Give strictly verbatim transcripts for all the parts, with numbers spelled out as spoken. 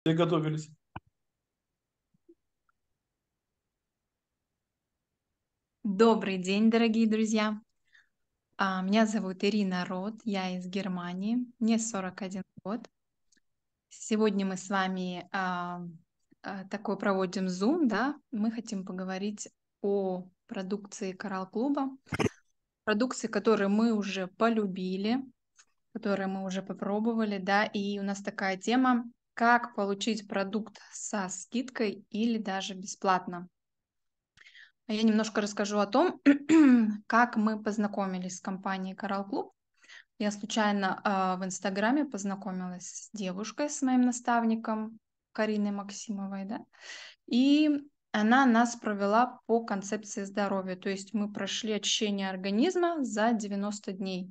Приготовились. Добрый день, дорогие друзья! А, Меня зовут Ирина Рот, я из Германии, мне сорок один год. Сегодня мы с вами а, а, такой проводим Zoom, да, мы хотим поговорить о продукции Коралл Клуба, продукции, которую мы уже полюбили, которые мы уже попробовали, да, и у нас такая тема, как получить продукт со скидкой или даже бесплатно. А Я немножко расскажу о том, как мы познакомились с компанией Коралл Клуб. Я случайно а, в Инстаграме познакомилась с девушкой, с моим наставником Кариной Максимовой, да, и она нас провела по концепции здоровья, то есть мы прошли очищение организма за девяносто дней.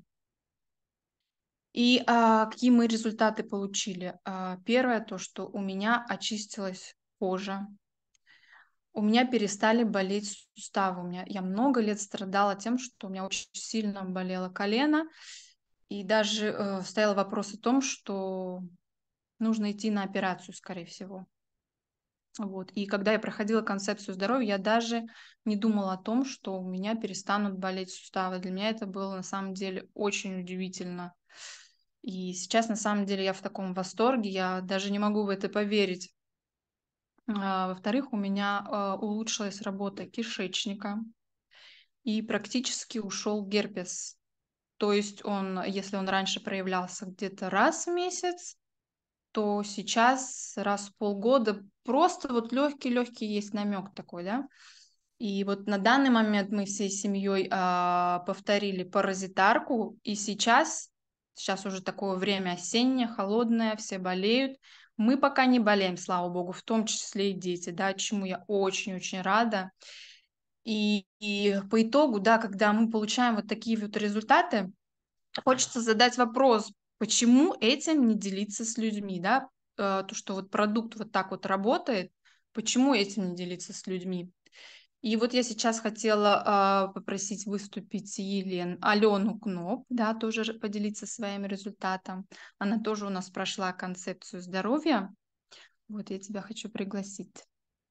И а, какие мы результаты получили? А, первое, то, что у меня очистилась кожа, у меня перестали болеть суставы. У меня, я много лет страдала тем, что у меня очень сильно болело колено. И даже э, стоял вопрос о том, что нужно идти на операцию, скорее всего. Вот. И когда я проходила концепцию здоровья, я даже не думала о том, что у меня перестанут болеть суставы. Для меня это было на самом деле очень удивительно. И сейчас на самом деле я в таком восторге, я даже не могу в это поверить. А, Во-вторых, у меня а, улучшилась работа кишечника. И практически ушел герпес. То есть он, если он раньше проявлялся где-то раз в месяц, то сейчас раз в полгода просто вот легкий-легкий есть намек такой, да. И вот на данный момент мы всей семьей а, повторили паразитарку, и сейчас, сейчас уже такое время осеннее, холодное, все болеют. Мы пока не болеем, слава богу, в том числе и дети, да, чему я очень-очень рада. И, и по итогу, да, когда мы получаем вот такие вот результаты, хочется задать вопрос, почему этим не делиться с людьми, да? Э, То, что вот продукт вот так вот работает, почему этим не делиться с людьми? И вот я сейчас хотела а, попросить выступить Елен, Алену Кноп, да, тоже ж- поделиться своим результатом. Она тоже у нас прошла концепцию здоровья. Вот я тебя хочу пригласить.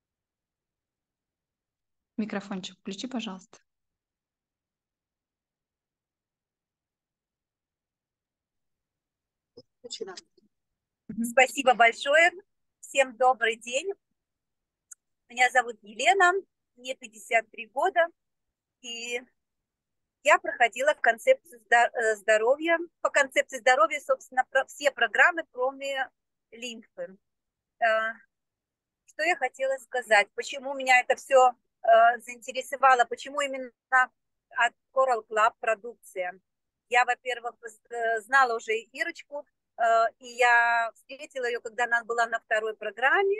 Микрофончик включи, пожалуйста. Начинаем. Мгм. Спасибо большое. Всем добрый день. Меня зовут Елена, мне пятьдесят три года, и я проходила в концепцию здоровья. По концепции здоровья, собственно, все программы, кроме лимфы. Что я хотела сказать? Почему меня это все заинтересовало? Почему именно от Coral Club продукция? Я, во-первых, знала уже Ирочку, и я встретила ее, когда она была на второй программе.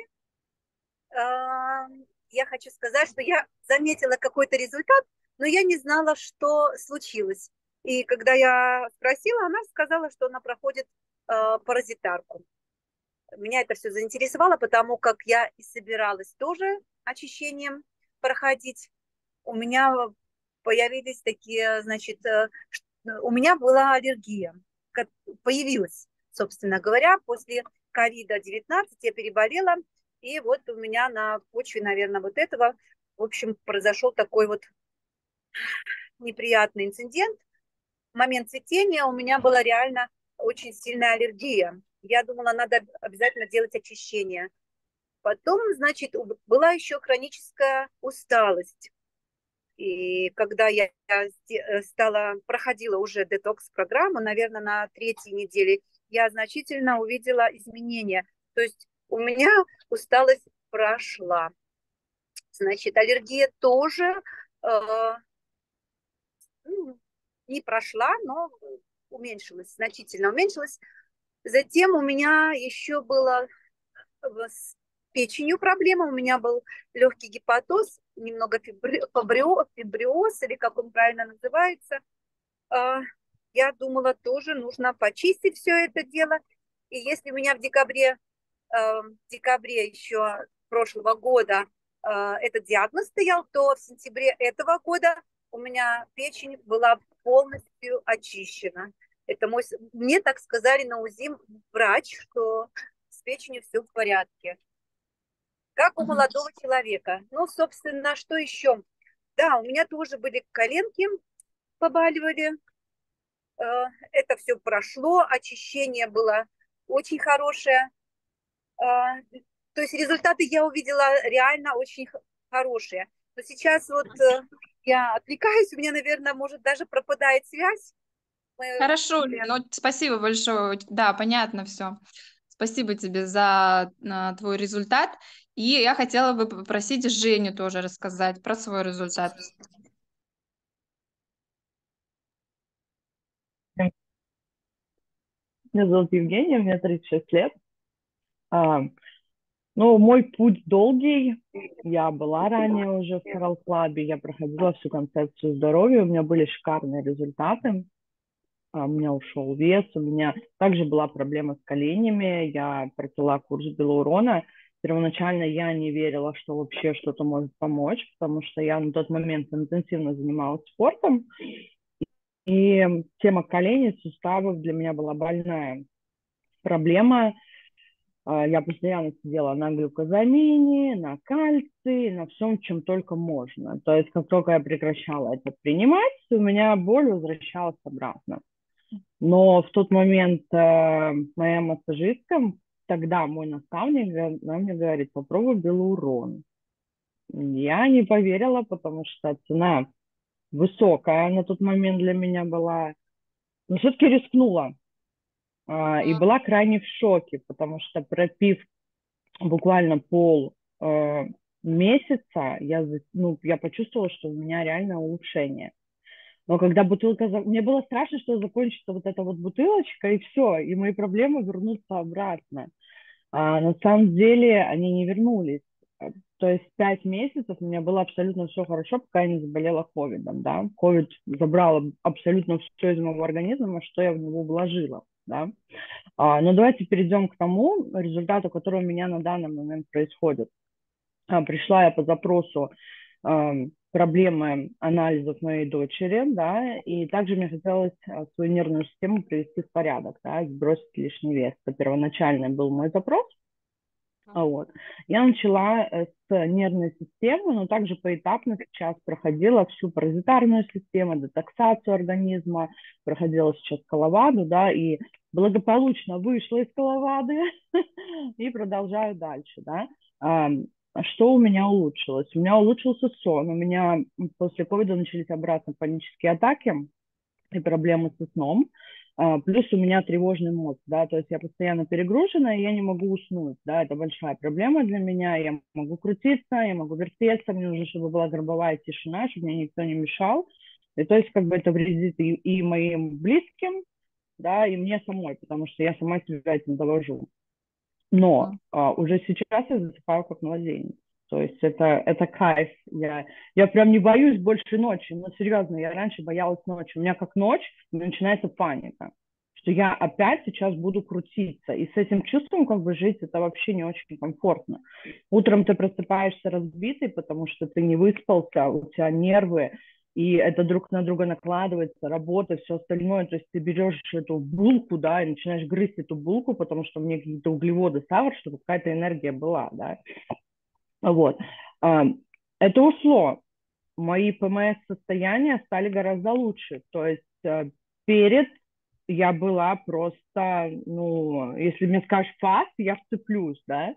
Я хочу сказать, что я заметила какой-то результат, но я не знала, что случилось. И когда я спросила, она сказала, что она проходит паразитарку. Меня это все заинтересовало, потому как я и собиралась тоже очищением проходить. У меня появились такие, значит, у меня была аллергия, появилась, собственно говоря, после ковида девятнадцать я переболела, и вот у меня на почве, наверное, вот этого, в общем, произошел такой вот неприятный инцидент. В момент цветения у меня была реально очень сильная аллергия. Я думала, надо обязательно делать очищение. Потом, значит, была еще хроническая усталость. И когда я стала, проходила уже детокс-программу, наверное, на третьей неделе, я значительно увидела изменения. То есть у меня усталость прошла. Значит, аллергия тоже э, ну, не прошла, но уменьшилась, значительно уменьшилась. Затем у меня еще было с печенью проблема, у меня был легкий гепатоз, немного фибриоз, фибриоз, или как он правильно называется. Я думала, тоже нужно почистить все это дело. И если у меня в декабре, в декабре еще прошлого года этот диагноз стоял, то в сентябре этого года у меня печень была полностью очищена. Это мой, мне так сказали на УЗИ врач, что печенью все в порядке. Как у Мгм. молодого человека. Ну, собственно, что еще? Да, у меня тоже были коленки, побаливали. Э, Это все прошло, очищение было очень хорошее. А, То есть результаты я увидела реально очень х- хорошие. Но сейчас вот э, я отвлекаюсь, у меня, наверное, может даже пропадает связь. Мы- Хорошо, Лен, ну, спасибо большое. Да, понятно все. Спасибо тебе за а, твой результат. И я хотела бы попросить Женю тоже рассказать про свой результат. Меня зовут Евгения, мне тридцать шесть лет. А, ну, мой путь долгий. Я была ранее уже в Coral Club, я проходила всю концепцию здоровья, у меня были шикарные результаты. А, у меня ушел вес, у меня также была проблема с коленями, я прочла курс Белурона. Первоначально я не верила, что вообще что-то может помочь, потому что я на тот момент интенсивно занималась спортом, и тема коленей, суставов для меня была больная проблема. Я постоянно сидела на глюкозамине, на кальции, на всем, чем только можно. То есть, как только я прекращала это принимать, у меня боль возвращалась обратно. Но в тот момент э, моя массажистка, тогда мой наставник, она мне говорит, попробуй белурон. Я не поверила, потому что цена высокая на тот момент для меня была. Но все-таки рискнула. А, и была крайне в шоке, потому что пропив буквально пол э, месяца я, ну, я почувствовала, что у меня реально улучшение. Но когда бутылка... Мне было страшно, что закончится вот эта вот бутылочка, и все, и мои проблемы вернутся обратно. А на самом деле они не вернулись. То есть пять месяцев у меня было абсолютно все хорошо, пока я не заболела ковидом, да. Ковид забрал абсолютно все из моего организма, что я в него вложила, да. А, но давайте перейдем к тому результату, который у меня на данный момент происходит. А, пришла я по запросу а, проблемы анализов моей дочери, да, и также мне хотелось а, свою нервную систему привести в порядок, да, сбросить лишний вес. Это первоначальный был мой запрос. А вот. Я начала э, с нервной системы, но также поэтапно сейчас проходила всю паразитарную систему, детоксацию организма, проходила сейчас коловаду, да, и благополучно вышла из коловады и продолжаю дальше, да. А, что у меня улучшилось? У меня улучшился сон, у меня после ковида начались обратно панические атаки и проблемы со сном. А, плюс у меня тревожный мозг, да, то есть я постоянно перегружена, и я не могу уснуть, да, это большая проблема для меня, я могу крутиться, я могу вертеться, мне нужно, чтобы была гробовая тишина, чтобы мне никто не мешал, и то есть как бы это вредит и, и моим близким, да, и мне самой, потому что я сама себя этим довожу. Но Мгм. а, уже сейчас я засыпаю как младенец. То есть это, это кайф. Я, я прям не боюсь больше ночи. Ну, серьезно, я раньше боялась ночи. У меня как ночь, начинается паника. Что я опять сейчас буду крутиться. И с этим чувством как бы жить, это вообще не очень комфортно. Утром ты просыпаешься разбитый, потому что ты не выспался, у тебя нервы, и это друг на друга накладывается, работа, все остальное. То есть ты берешь эту булку, да, и начинаешь грызть эту булку, потому что мне какие-то углеводы, сахар, чтобы какая-то энергия была, да. Вот. А, Это ушло. Мои ПМС-состояния стали гораздо лучше. То есть э, перед я была просто, ну, если мне скажешь фаст, я вцеплюсь, да.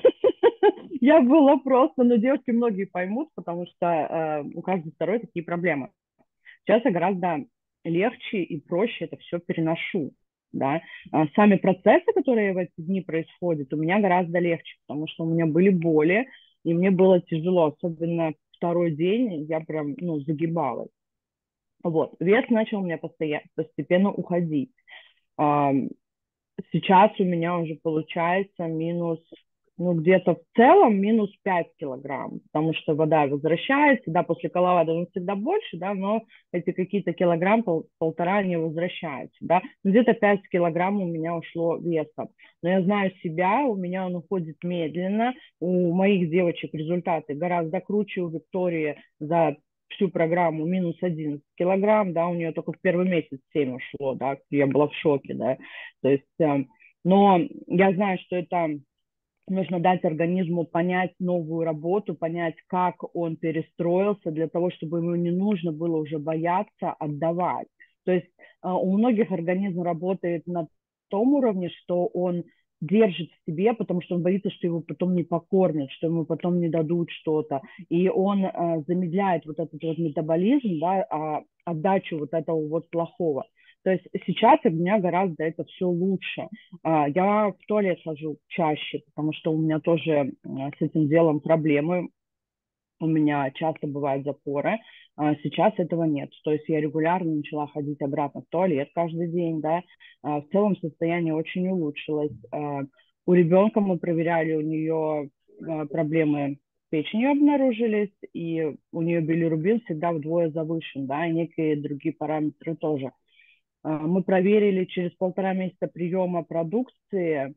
Я была просто, но девушки многие поймут, потому что э, у каждой второй такие проблемы. Сейчас я гораздо легче и проще это все переношу. Да. А сами процессы, которые в эти дни происходят, у меня гораздо легче, потому что у меня были боли, и мне было тяжело, особенно второй день я прям, ну, загибалась. Вот, вес начал у меня постоянно, постепенно уходить. А, сейчас у меня уже получается минус, ну, где-то в целом минус пять килограмм, потому что вода возвращается, да, после коловада он всегда больше, да, но эти какие-то килограмм, пол, полтора не возвращаются, да, где-то пять килограмм у меня ушло веса. Но я знаю себя, у меня он уходит медленно, у моих девочек результаты гораздо круче, у Виктории за всю программу минус одиннадцать килограмм, да, у нее только в первый месяц семь ушло, да, я была в шоке, да, то есть э, Но я знаю, что это нужно дать организму понять новую работу, понять, как он перестроился, для того, чтобы ему не нужно было уже бояться отдавать. То есть у многих организм работает на том уровне, что он держит в себе, потому что он боится, что его потом не покормят, что ему потом не дадут что-то. И он э, замедляет вот этот вот метаболизм, да, а, отдачу вот этого вот плохого. То есть сейчас у меня гораздо это все лучше. А, Я в туалет хожу чаще, потому что у меня тоже а, с этим делом проблемы. У меня часто бывают запоры. А Сейчас этого нет. То есть я регулярно начала ходить обратно в туалет каждый день, да. А, В целом состояние очень улучшилось. А, У ребенка мы проверяли, у нее а, проблемы с печенью обнаружились, и у нее билирубин всегда вдвое завышен, да, и некие другие параметры тоже. А, Мы проверили через полтора месяца приема продукции,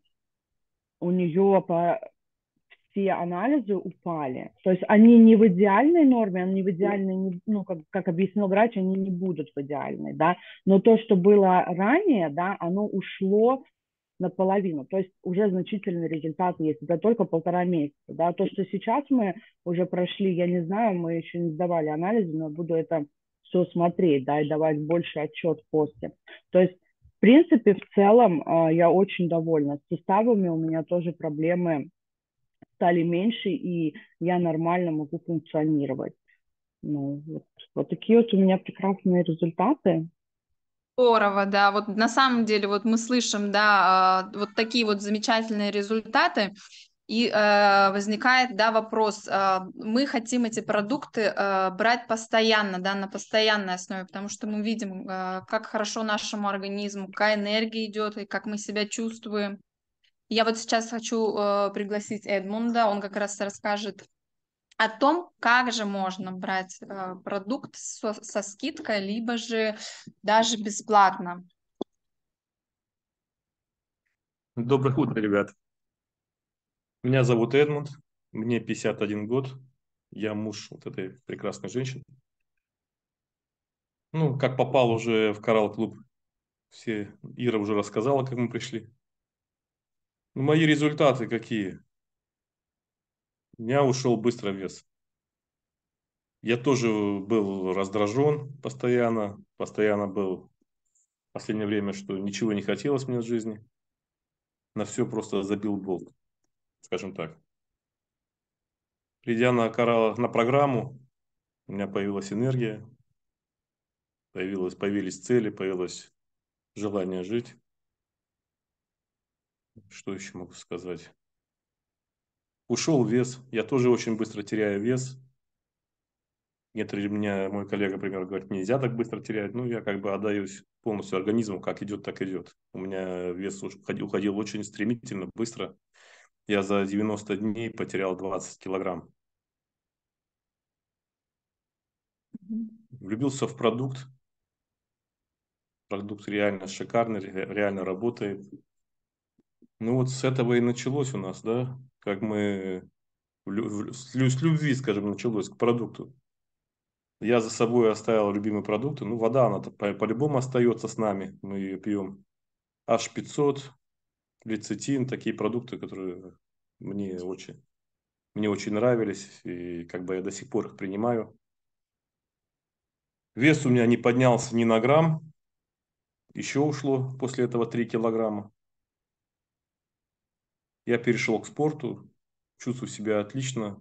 у нее по, все анализы упали. То есть они не в идеальной норме, они в идеальной, ну, как, как объяснил врач, они не будут в идеальной, да. Но то, что было ранее, да, оно ушло наполовину. То есть уже значительный результат есть. Это только полтора месяца. Да. То, что сейчас мы уже прошли, я не знаю, мы еще не сдавали анализы, но буду это все смотреть, да, и давать больше отчет после. То есть, в принципе, в целом э, я очень довольна. С суставами у меня тоже проблемы стали меньше, и я нормально могу функционировать. Ну, вот, вот такие вот у меня прекрасные результаты. Здорово, да. Вот на самом деле вот мы слышим, да, а, вот такие вот замечательные результаты, и э, возникает, да, вопрос, э, мы хотим эти продукты э, брать постоянно, да, на постоянной основе, потому что мы видим, э, как хорошо нашему организму, какая энергия идет, и как мы себя чувствуем. Я вот сейчас хочу э, пригласить Эдмунда, он как раз расскажет о том, как же можно брать э, продукт со, со скидкой, либо же даже бесплатно. Доброе утро, ребят. Меня зовут Эдмунд, мне пятьдесят один год, я муж вот этой прекрасной женщины. Ну, как попал уже в Коралл-клуб, все, Ира уже рассказала, как мы пришли. Ну, мои результаты какие? У меня ушел быстро вес. Я тоже был раздражен постоянно, постоянно был в последнее время, что ничего не хотелось мне в жизни. На все просто забил болт, скажем так. Придя на, Коралл, на программу, у меня появилась энергия, появилось, появились цели, появилось желание жить. Что еще могу сказать? Ушел вес. Я тоже очень быстро теряю вес. Некоторые меня, мой коллега, например, говорит, нельзя так быстро терять. Ну, я как бы отдаюсь полностью организму, как идет, так идет. У меня вес уходил, уходил очень стремительно, быстро. Я за девяносто дней потерял двадцать килограмм. Влюбился в продукт. Продукт реально шикарный, реально работает. Ну вот с этого и началось у нас, да, как мы с любви, скажем, началось к продукту. Я за собой оставил любимые продукты. Ну, вода, она по-любому остается с нами. Мы ее пьем. аш пятьсот, лецитин, такие продукты, которые мне очень, мне очень нравились. И как бы я до сих пор их принимаю. Вес у меня не поднялся ни на грамм. Еще ушло после этого три килограмма. Я перешел к спорту. Чувствую себя отлично.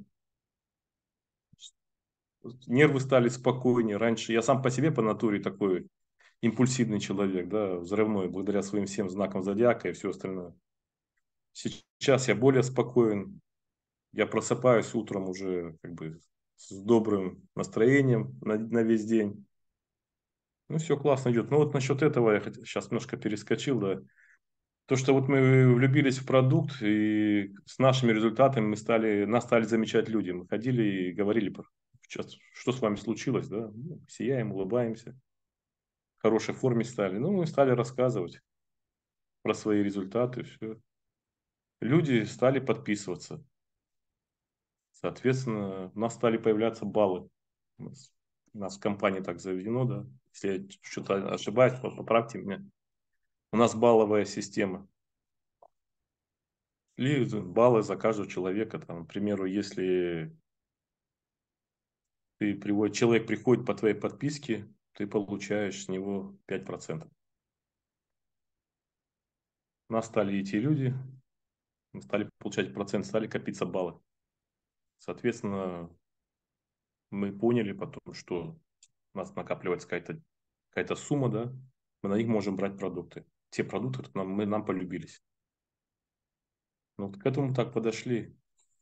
Нервы стали спокойнее. Раньше я сам по себе по натуре такой импульсивный человек, да, взрывной, благодаря своим всем знакам зодиака и все остальное. Сейчас я более спокоен. Я просыпаюсь утром уже как бы с добрым настроением на, на весь день. Ну, все классно идет. Ну, вот насчет этого я сейчас немножко перескочил, да. То, что вот мы влюбились в продукт, и с нашими результатами мы стали, нас стали замечать люди. Мы ходили и говорили, сейчас, что с вами случилось, да. Ну, сияем, улыбаемся. В хорошей форме стали. Ну, мы стали рассказывать про свои результаты, все. Люди стали подписываться. Соответственно, у нас стали появляться баллы. У нас, у нас в компании так заведено, да. Если я что-то ошибаюсь, поправьте меня. У нас балловая система. Или баллы за каждого человека. Там, к примеру, если ты приводишь, человек приходит по твоей подписке, ты получаешь с него пять процентов. У нас стали идти люди, мы стали получать процент, стали копиться баллы. Соответственно, мы поняли потом, что у нас накапливается какая-то какая-то сумма, да, мы на них можем брать продукты. Те продукты, которые нам, мы, нам полюбились. Ну, вот к этому так подошли.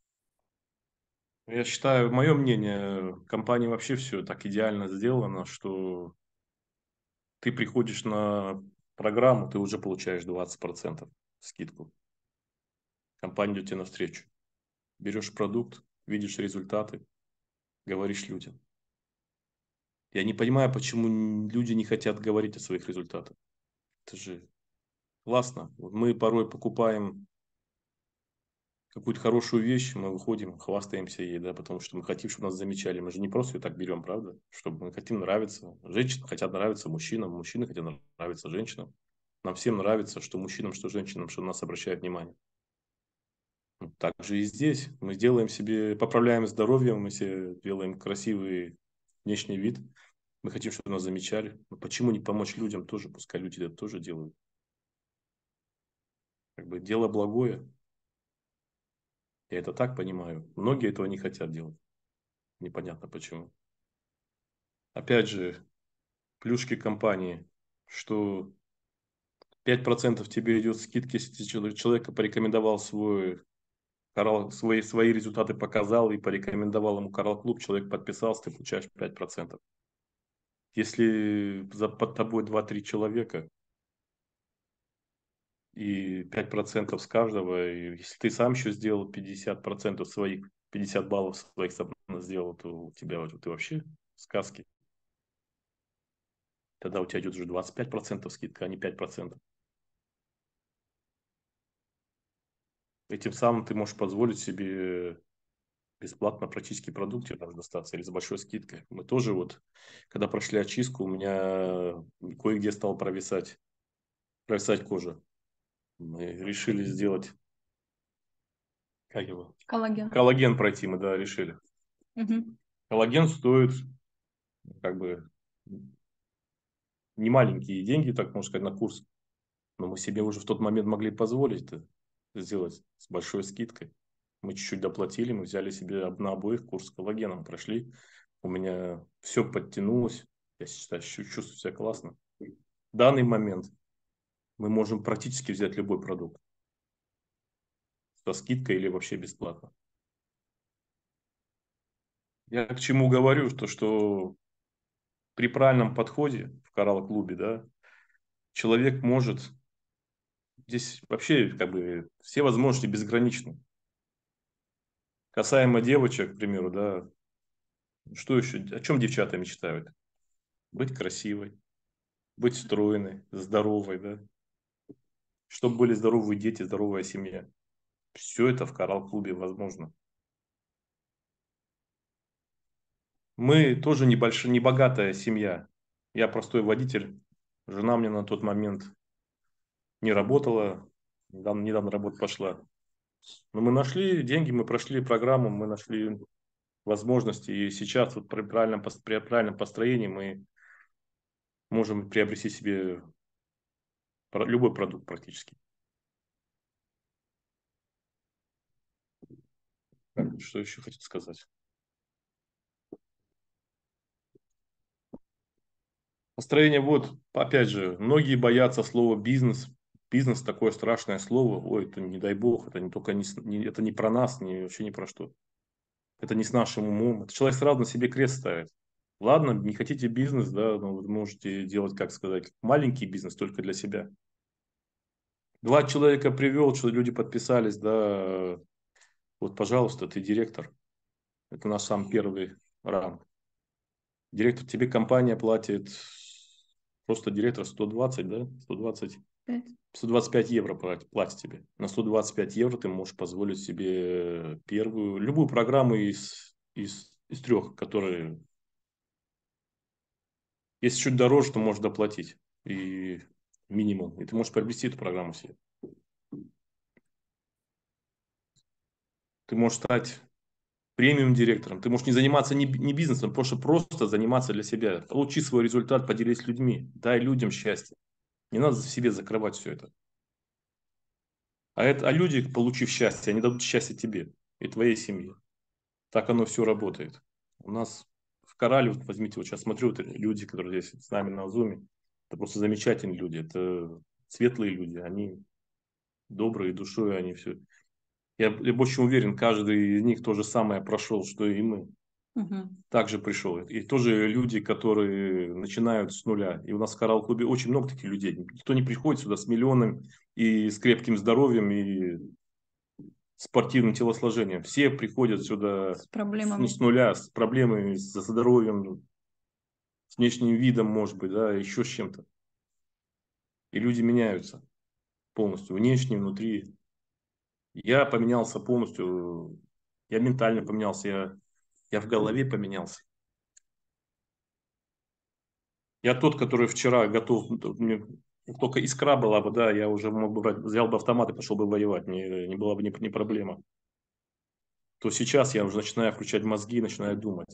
Я считаю, мое мнение, компания вообще все так идеально сделана, что ты приходишь на программу, ты уже получаешь двадцать процентов скидку. Компания идет тебе навстречу. Берешь продукт, видишь результаты, говоришь людям. Я не понимаю, почему люди не хотят говорить о своих результатах. Это же классно. Вот мы порой покупаем какую-то хорошую вещь, мы выходим, хвастаемся ей, да, потому что мы хотим, чтобы нас замечали. Мы же не просто ее так берем, правда? Чтобы мы хотим нравиться. Женщины хотят нравиться мужчинам, мужчины хотят нравиться женщинам. Нам всем нравится, что мужчинам, что женщинам, что на нас обращают внимание. Ну, так же и здесь. Мы делаем себе, поправляем здоровье, мы себе делаем красивый внешний вид. Мы хотим, чтобы нас замечали. Но почему не помочь людям тоже? Пускай люди это тоже делают. Как бы дело благое. Я это так понимаю. Многие этого не хотят делать. Непонятно почему. Опять же, плюшки компании, что пять процентов тебе идет скидки, если человек порекомендовал свой Коралл, свои, свои результаты показал и порекомендовал ему Коралл Клуб, человек подписался, ты получаешь пять процентов. Если за, под тобой два-три человека и пять процентов с каждого, и если ты сам еще сделал пятьдесят процентов своих, пятьдесят баллов своих сделал, то у тебя вот, ты вообще в сказке. Тогда у тебя идет уже двадцать пять процентов скидка, а не пять процентов. Этим самым ты можешь позволить себе бесплатно практически продукте даже достаться или с большой скидкой. Мы тоже вот, когда прошли очистку, у меня кое-где стал провисать, провисать кожа. Мы решили сделать, как его? Коллаген. Коллаген пройти мы, да, решили. Мгм. Коллаген стоит, как бы, не маленькие деньги, так можно сказать, на курс. Но мы себе уже в тот момент могли позволить это сделать с большой скидкой. Мы чуть-чуть доплатили, мы взяли себе на обоих курс с коллагеном, прошли. У меня все подтянулось. Я считаю, щу- чувствую себя классно. В данный момент мы можем практически взять любой продукт со скидкой или вообще бесплатно. Я к чему говорю, то что при правильном подходе в Коралл-клубе, да, человек может, здесь вообще как бы все возможности безграничны. Касаемо девочек, к примеру, да, что еще, о чем девчата мечтают? Быть красивой, быть стройной, здоровой, да, чтобы были здоровые дети, здоровая семья. Все это в Коралл-клубе возможно. Мы тоже небольшая, небогатая семья. Я простой водитель. Жена мне на тот момент не работала. Недавно, недавно работа пошла. Но мы нашли деньги, мы прошли программу, мы нашли возможности. И сейчас вот при правильном, пос- при правильном построении мы можем приобрести себе про- любой продукт практически. Так, что еще хотите сказать? Построение, вот, опять же, многие боятся слова бизнес. Бизнес такое страшное слово. Ой, это не дай бог, это не только не, с- не- это не про нас, не, вообще не про что. Это не с нашим умом. Это человек сразу на себе крест ставит. Ладно, не хотите бизнес, да, но вы можете делать, как сказать, маленький бизнес только для себя. Два человека привел, что люди подписались, да, вот, пожалуйста, ты директор. Это наш сам первый ранг. Директор, тебе компания платит, просто директор сто двадцать, да, сто двадцать, Пять. сто двадцать пять евро платит, платит тебе. На сто двадцать пять евро ты можешь позволить себе первую, любую программу из, из, из трех, которые, если чуть дороже, то можешь доплатить. И минимум. И ты можешь приобрести эту программу себе. Ты можешь стать премиум-директором. Ты можешь не заниматься не, не бизнесом, просто, просто заниматься для себя. Получи свой результат, поделись с людьми. Дай людям счастье. Не надо в себе закрывать все это. А, это, а люди, получив счастье, они дадут счастье тебе и твоей семье. Так оно все работает. У нас в Корале, вот возьмите, вот сейчас смотрю, вот люди, которые здесь с нами на зуме, это просто замечательные люди, это светлые люди, они добрые душой, они все. Я, я очень уверен, каждый из них то же самое прошел, что и мы. Мгм. Также пришел. И тоже люди, которые начинают с нуля. И у нас в Коралл-клубе очень много таких людей. Никто не приходит сюда с миллионом и с крепким здоровьем и спортивным телосложением. Все приходят сюда С с, проблемами. ну, с нуля, с проблемами, со здоровьем, с внешним видом, может быть, да, еще с чем-то. И люди меняются полностью, внешне, внутри. Я поменялся полностью, я ментально поменялся, я, я в голове поменялся. Я тот, который вчера готов, мне только искра была бы, да, я уже мог бы брать, взял бы автомат и пошел бы воевать, не, не была бы не, не проблема. То сейчас я уже начинаю включать мозги, начинаю думать.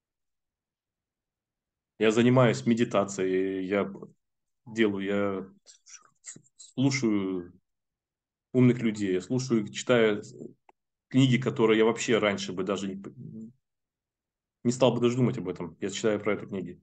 Я занимаюсь медитацией, я делаю, я слушаю умных людей, я слушаю, читаю книги, которые я вообще раньше бы даже не, не стал бы даже думать об этом. Я читаю про это книги.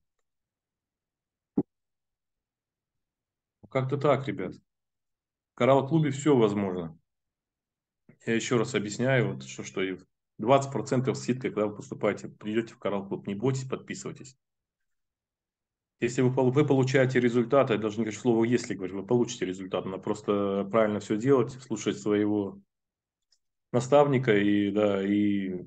Как-то так, ребят. В Коралл-клубе все возможно. Я еще раз объясняю, вот, что, что и двадцать процентов скидка, когда вы поступаете, придете в Коралл-клуб. Не бойтесь, подписывайтесь. Если вы, пол- вы получаете результат, я даже не хочу слово «если» говорить, вы получите результат. Надо просто правильно все делать, слушать своего наставника и, да, и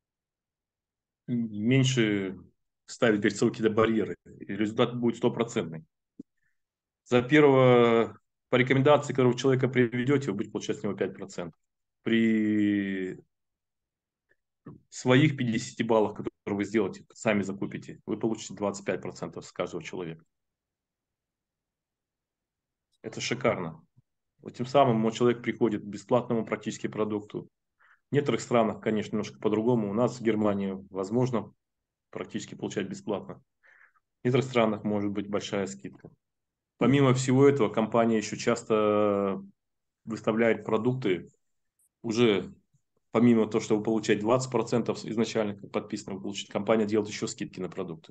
меньше ставить перед собой какие-то барьеры. И результат будет стопроцентный. За первого, по рекомендации, которую человека приведете, вы будете получать с него пять процентов. При своих пятидесяти баллах, которые вы сделаете, сами закупите, вы получите двадцать пять процентов с каждого человека. Это шикарно. Вот тем самым мой человек приходит к бесплатному практически продукту. В некоторых странах, конечно, немножко по-другому. У нас в Германии возможно практически получать бесплатно. В некоторых странах может быть большая скидка. Помимо всего этого, компания еще часто выставляет продукты уже помимо того, что вы получаете двадцать процентов изначально как подписано, вы получите, компания делает еще скидки на продукты.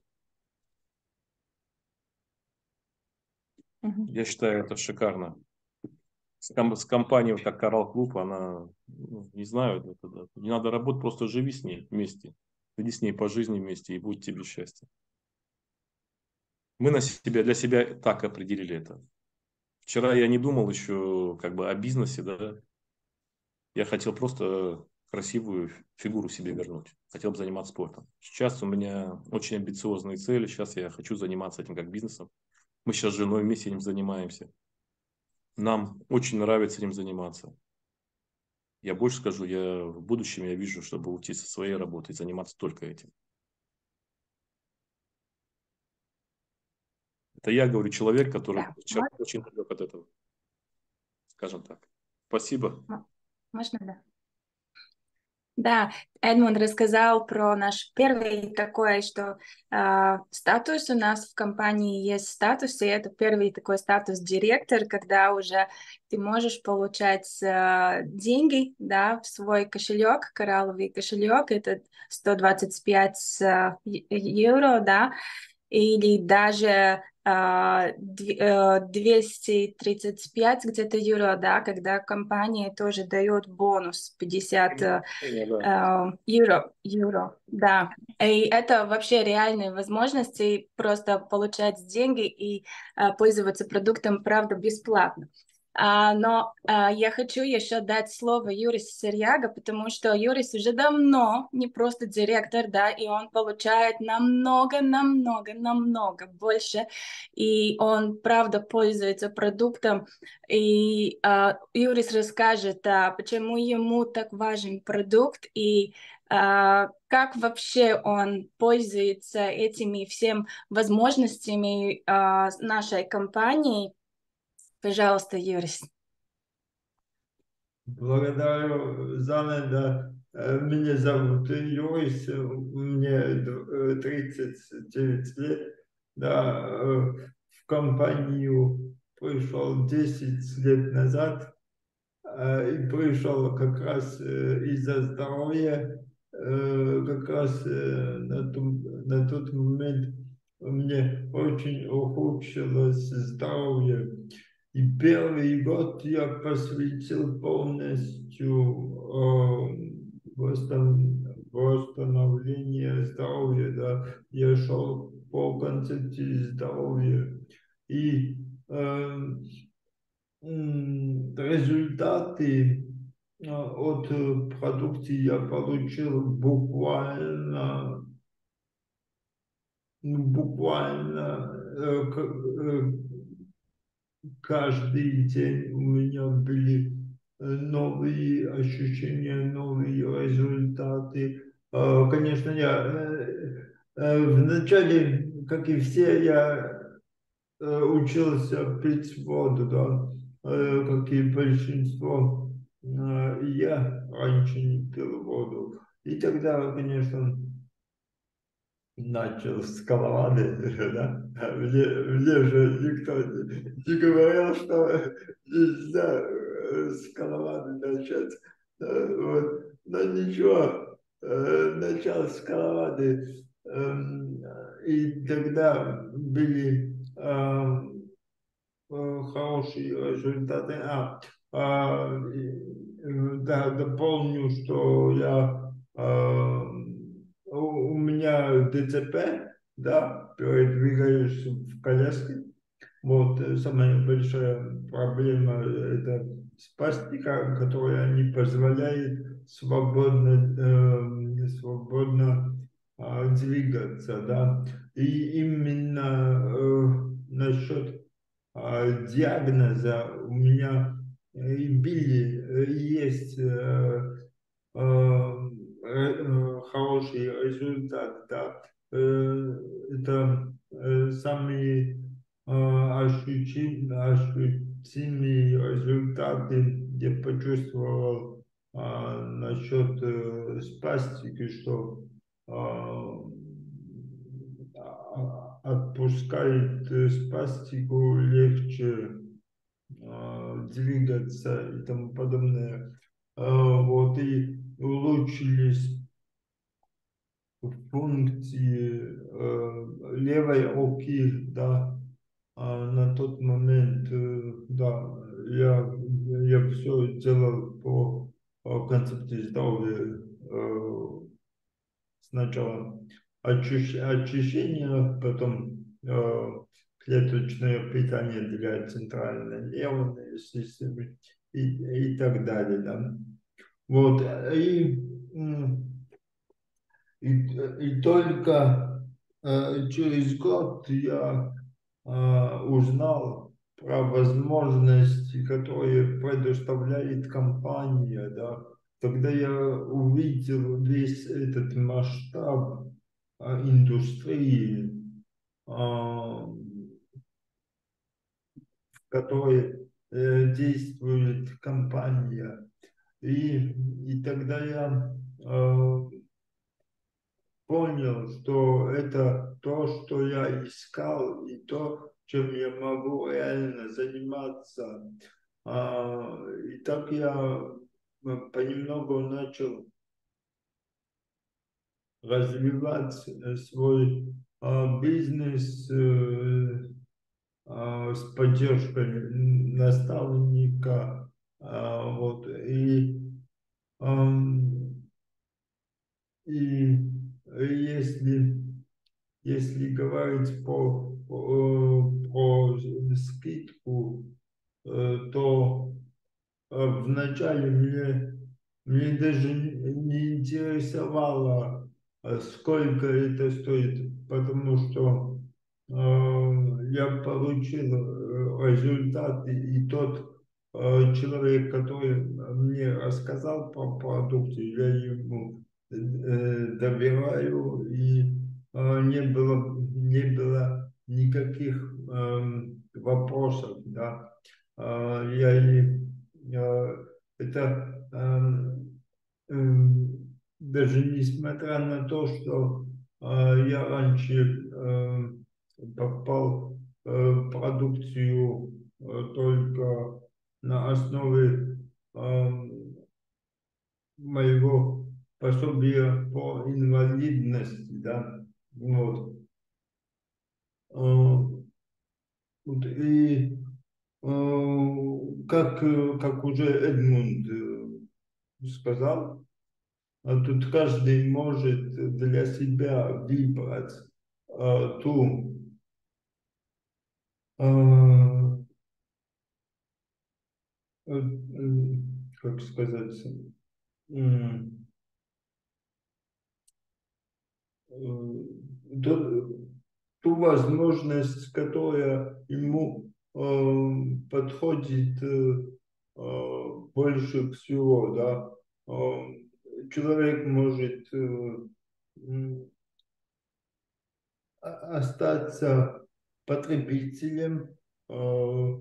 Мгм. Я считаю, это шикарно. С, ком- с компанией, как Коралл Клуб, она, ну, не знаю, это, да, не надо работать, просто живи с ней вместе. Иди с ней по жизни вместе, и будет тебе счастье. Мы на себя, для себя так определили это. Вчера я не думал еще как бы о бизнесе, да. Я хотел просто красивую фигуру себе вернуть. Хотел бы заниматься спортом. Сейчас у меня очень амбициозные цели. Сейчас я хочу заниматься этим как бизнесом. Мы сейчас с женой вместе этим занимаемся. Нам очень нравится этим заниматься. Я больше скажу, я в будущем я вижу, чтобы уйти со своей работы и заниматься только этим. Это я говорю человек, который Да, вчера мо- очень далек от этого, скажем так. Спасибо. мо- можно, да? Да, Эдмунд рассказал про наш первый такой, что э, статус у нас в компании есть статус, и это первый такой статус директор, когда уже ты можешь получать э, деньги, да, в свой кошелек, коралловый кошелек, это сто двадцать пять э, е- евро, да, или даже а, дв- э, двести тридцать пять где-то евро, да, когда компания тоже дает бонус пятьдесят э, Да. э, евро, евро, да. И это вообще реальные возможности просто получать деньги и э, пользоваться продуктом, правда, бесплатно. А, но а, я хочу еще дать слово Юрис Серьяга, потому что Юрис уже давно не просто директор, да, и он получает намного, намного, намного больше, и он, правда, пользуется продуктом, и а, Юрис расскажет, а, почему ему так важен продукт, и а, как вообще он пользуется этими всем возможностями а, нашей компании. Пожалуйста, Юрис. Благодарю, Зана, да. Э, Меня зовут Юрис, мне д- э, тридцать девять лет. Да, э, в компанию пришел десять лет назад э, и пришел как раз э, из-за здоровья. Э, Как раз э, на том- на тот момент у меня очень ухудшилось здоровье. И первый год я посвятил полностью э, восстан- восстановлению здоровья. Да. Я шел по концепции здоровья. И э, м, результаты э, от э, продукции я получил буквально, ну, буквально э, к- э, каждый день у меня были э, новые ощущения, новые результаты. Э, Конечно, я э, э, вначале, как и все, я э, учился пить воду, да, э, как и большинство. Э, и Я раньше не пил воду. И тогда, конечно, начал с коловады, да. Мне, мне же никто не, не говорил, что нельзя э, с коловады начать. Э, Вот. Но ничего, э, начал с коловады. Эм, И тогда были эм, э, хорошие результаты. А, а, и, э, да, дополню, что я, а, у, у меня ДЦП, да, передвигаюсь в коляске. Вот э, самая большая проблема – это спастика, которая не позволяет свободно, э, свободно а, двигаться, да. И именно э, насчет а, диагноза у меня э, и были, э, есть э, э, э, хороший результат, да. Э, Это э, самые э, ощутим- ощутимые результаты я почувствовал а, насчет э, спастики, что а, а, отпускает э, спастику легче а, двигаться и тому подобное. А, Вот, и улучшились функции э, левой руки, да. А на тот момент, э, да, я, я все делал по, по концепции здоровья. Э, Сначала очищ- очищение, потом э, клеточное питание для центральной нервной системы и, и так далее. Да. Вот, и, м, и, и только э, через год я э, узнал про возможности, которые предоставляет компания, да. Тогда я увидел весь этот масштаб а, индустрии, а, в которой э, действует компания. И, и тогда я э, понял, что это то, что я искал, и то, чем я могу реально заниматься. А, И так я э, понемногу начал развивать э, свой а, бизнес э, а, с поддержкой наставника. А, Вот, и, ам, и если Если говорить по, по, про скидку, э, то э, вначале мне, мне даже не интересовало, э, сколько это стоит, потому что э, я получил э, результаты, и тот э, человек, который мне рассказал про продукты, я ему э, доверяю, и э, не было, не было никаких эм, вопросов, да. Э, Я и э, это эм, даже несмотря на то, что я раньше попал в продукцию только на основе моего пособия по инвалидности, да, вот. Вот, и как, как уже Эдмунд сказал, тут каждый может для себя выбрать ту, как сказать, ту, ту возможность, которая ему э, подходит э, больше всего, да. Э, человек может э, остаться потребителем, э,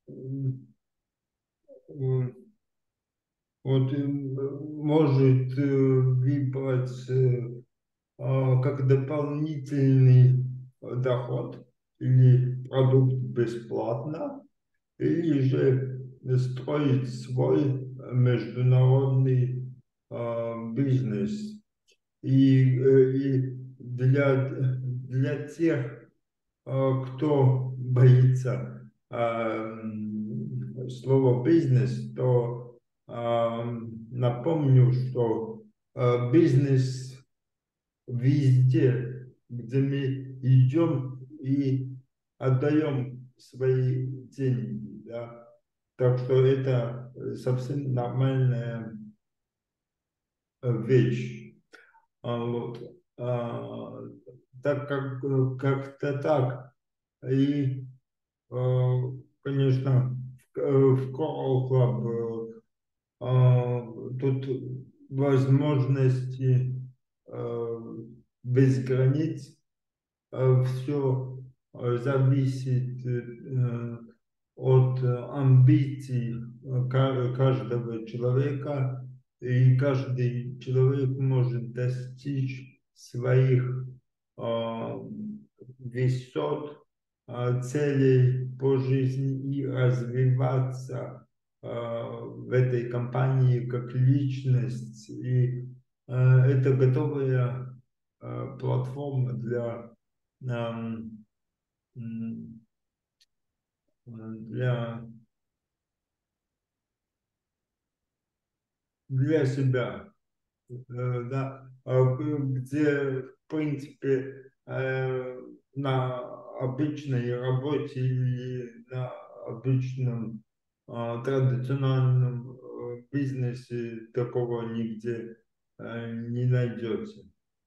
э, вот, может выбрать как дополнительный доход или продукт бесплатно, или же строить свой международный э, бизнес. И, и для, для тех, э, кто боится э, слова бизнес, то э, напомню, что э, бизнес везде, где мы идем и отдаем свои деньги, да. Так что это совсем нормальная вещь. Вот. А, так как как-то так. И, конечно, в Coral Club тут возможности без границ, все зависит от амбиций каждого человека, и каждый человек может достичь своих высот, целей по жизни и развиваться в этой компании как личность. И это готовая платформа для, для, для себя, да, где, в принципе, на обычной работе или на обычном традиционном бизнесе такого нигде не найдется.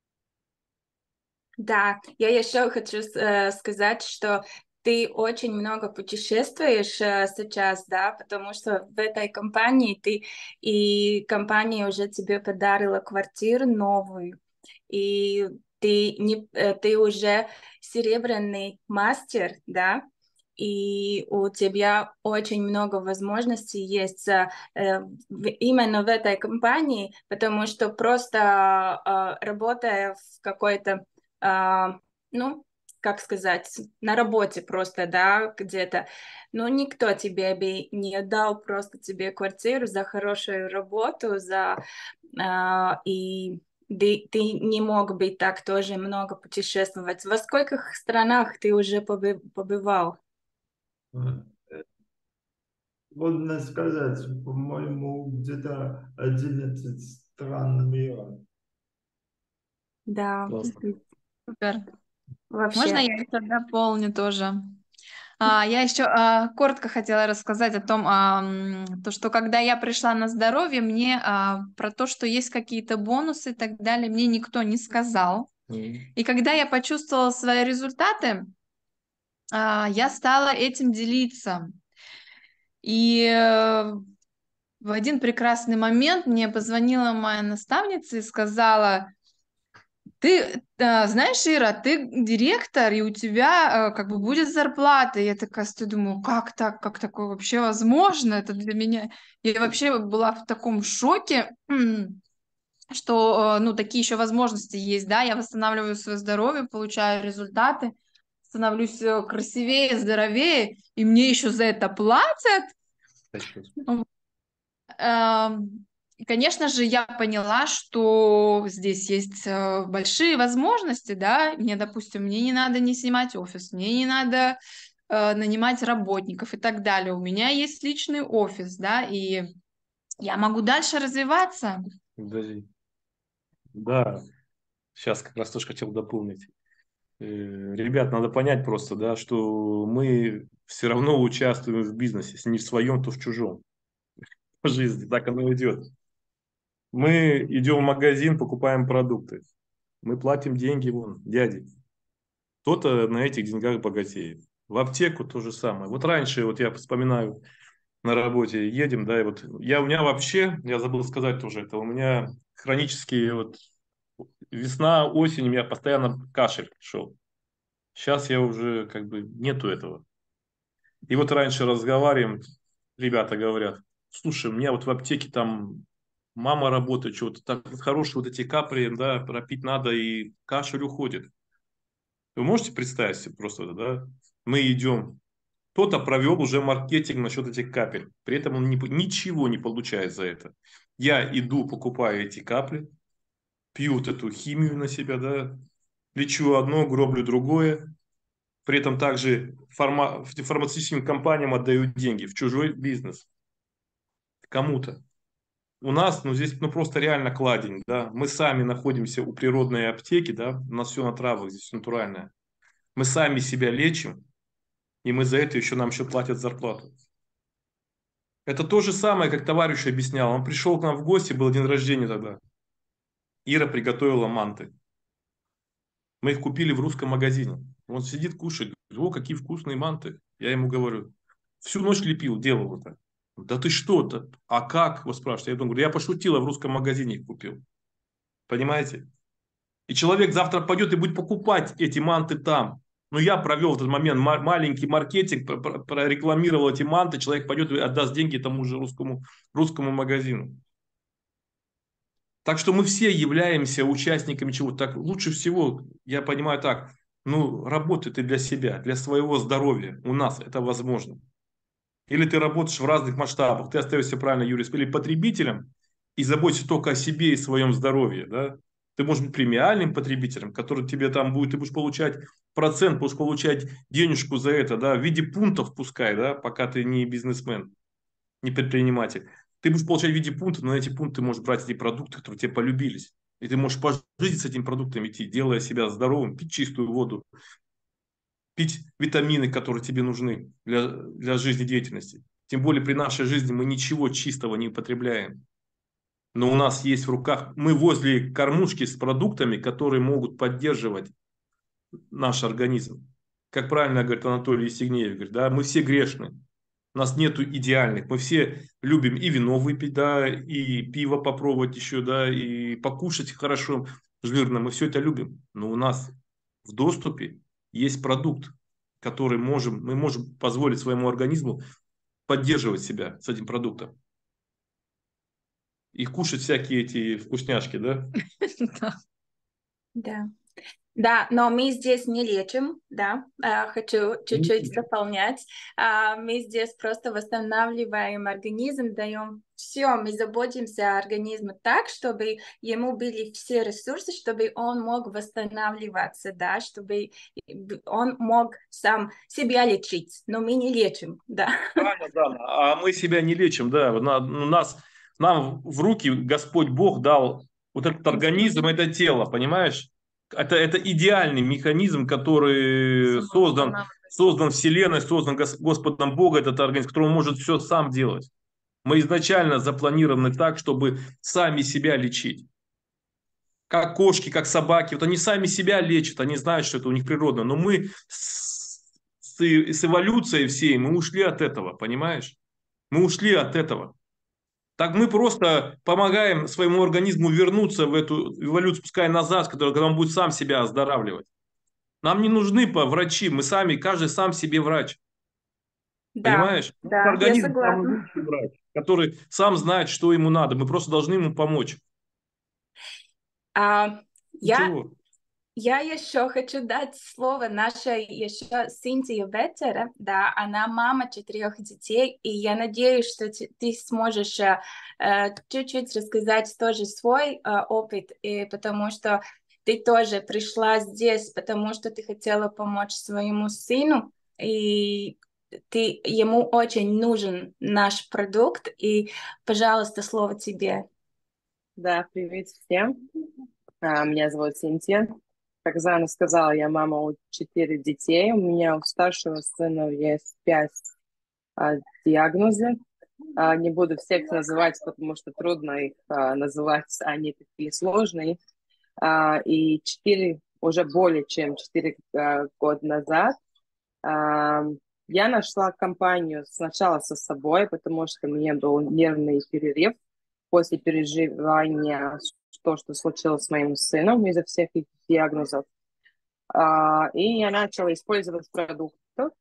Да, я еще хочу э, сказать, что ты очень много путешествуешь э, сейчас, да, потому что в этой компании ты, и компания уже тебе подарила квартиру новую, и ты, не, э, ты уже серебряный мастер, да, и у тебя очень много возможностей есть э, в, именно в этой компании, потому что просто э, работая в какой-то Uh, ну, как сказать, на работе просто, да, где-то, но никто тебе бы не дал просто тебе квартиру за хорошую работу, за, uh, и ты, ты не мог бы так тоже много путешествовать. Во скольких странах ты уже побывал? Можно сказать, по-моему, где-то одиннадцать стран мира. Да. Супер. Вообще. Можно я это дополню тоже? А, я еще а, коротко хотела рассказать о том, а, то, что когда я пришла на здоровье, мне а, про то, что есть какие-то бонусы и так далее, мне никто не сказал. Mm. И когда я почувствовала свои результаты, а, я стала этим делиться. И э, в один прекрасный момент мне позвонила моя наставница и сказала: ты э, знаешь, Ира, ты директор, и у тебя э, как бы будет зарплата. И я такая стою, думаю, как так, как такое вообще возможно? Это для меня... Я вообще была в таком шоке. что, ну, такие еще возможности есть, да, я восстанавливаю свое здоровье, получаю результаты, становлюсь красивее, здоровее, и мне еще за это платят. И, конечно же, я поняла, что здесь есть большие возможности, да, мне, допустим, мне не надо не снимать офис, мне не надо э, нанимать работников и так далее, у меня есть личный офис, да, и я могу дальше развиваться. Подожди. Да, сейчас как раз тоже хотел дополнить. Э, Ребят, надо понять просто, да, что мы все равно участвуем в бизнесе, если не в своем, то в чужом. В жизни так оно идет. Мы идем в магазин, покупаем продукты. Мы платим деньги вон, дяде. Кто-то на этих деньгах богатеет. В аптеку то же самое. Вот раньше, вот я вспоминаю, на работе едем, да, и вот я, у меня вообще, я забыл сказать тоже это, у меня хронические вот весна, осень, у меня постоянно кашель шел. Сейчас я уже как бы нету этого. И вот раньше разговариваем, ребята говорят, слушай, у меня вот в аптеке там мама работает, что-то так вот хорошие вот эти капли, да, пропить надо, и кашель уходит. Вы можете представить себе просто это, да? Мы идем, кто-то провел уже маркетинг насчет этих капель, при этом он не, ничего не получает за это. Я иду, покупаю эти капли, пью вот эту химию на себя, да, лечу одно, гроблю другое, при этом также фарма, фармацевтическим компаниям отдаю деньги в чужой бизнес, кому-то. У нас, ну, здесь, ну, просто реально кладень, да, мы сами находимся у природной аптеки, да, у нас все на травах, здесь все натуральное. Мы сами себя лечим, и мы за это еще нам еще платят зарплату. Это то же самое, как товарищ объяснял. Он пришел к нам в гости, был день рождения тогда. Ира приготовила манты. Мы их купили в русском магазине. Он сидит, кушает. О, какие вкусные манты. Я ему говорю, всю ночь лепил, делал это. Да ты что-то? А как? Вот спрашивает. Я говорю, я пошутил, а в русском магазине их купил. Понимаете? И человек завтра пойдет и будет покупать эти манты там. Но я провел в этот момент маленький маркетинг, прорекламировал эти манты, человек пойдет и отдаст деньги тому же русскому, русскому магазину. Так что мы все являемся участниками чего-то. Так лучше всего, я понимаю так, ну, работай ты для себя, для своего здоровья. У нас это возможно. Или ты работаешь в разных масштабах, ты остаешься, правильно, Юрий, или потребителем и заботишься только о себе и своем здоровье, да? Ты можешь быть премиальным потребителем, который тебе там будет, ты будешь получать процент, будешь получать денежку за это, да, в виде пунктов пускай, да, пока ты не бизнесмен, не предприниматель. Ты будешь получать в виде пунктов, но на эти пункты ты можешь брать эти продукты, которые тебе полюбились. И ты можешь по жизни с этими продуктами идти, делая себя здоровым, пить чистую воду, пить витамины, которые тебе нужны для, для жизнедеятельности. Тем более при нашей жизни мы ничего чистого не употребляем. Но у нас есть в руках, мы возле кормушки с продуктами, которые могут поддерживать наш организм. Как правильно говорит Анатолий Евстигнеев, говорит, да, мы все грешны. У нас нету идеальных. Мы все любим и вино выпить, да, и пиво попробовать еще, да, и покушать хорошо, жирно. Мы все это любим. Но у нас в доступе есть продукт, который можем, мы можем позволить своему организму поддерживать себя с этим продуктом. И кушать всякие эти вкусняшки, да? Да. Да, но мы здесь не лечим, да, а, хочу чуть-чуть дополнять. А, мы здесь просто восстанавливаем организм, даем все, мы заботимся о организме так, чтобы ему были все ресурсы, чтобы он мог восстанавливаться, да, чтобы он мог сам себя лечить, но мы не лечим, да. Правильно, да, а мы себя не лечим, да, у нас, нам в руки Господь Бог дал вот этот организм, это тело, понимаешь? Это, это идеальный механизм, который создан, создан Вселенной, создан Господом Богом, этот организм, который может все сам делать. Мы изначально запланированы так, чтобы сами себя лечить. Как кошки, как собаки. Вот они сами себя лечат, они знают, что это у них природно. Но мы с, с, с эволюцией всей, мы ушли от этого, понимаешь? Мы ушли от этого. Так мы просто помогаем своему организму вернуться в эту эволюцию, пускай назад, когда он будет сам себя оздоравливать. Нам не нужны врачи, мы сами, каждый сам себе врач. Да, понимаешь? Да, Организм я согласна. самый лучший врач, который сам знает, что ему надо. Мы просто должны ему помочь. А, я, Ничего. я еще хочу дать слово нашей еще Синтии Ветера. Да, она мама четырех детей, и я надеюсь, что ты, ты сможешь э, э, чуть-чуть рассказать тоже свой э, опыт, и потому что ты тоже пришла здесь, потому что ты хотела помочь своему сыну, и ты, ему очень нужен наш продукт, и, пожалуйста, слово тебе. Да, привет всем. А, Меня зовут Синтия. Как Зана сказала, я мама у четырех детей. У меня у старшего сына есть пять а, диагнозов. А, не буду всех называть, потому что трудно их а, называть, они такие сложные. А, и четыре, уже более чем четыре а, года назад а, я нашла компанию сначала со собой, потому что у меня был нервный перерыв после переживания то, что случилось с моим сыном из-за всех их диагнозов. А, и я начала использовать продукты,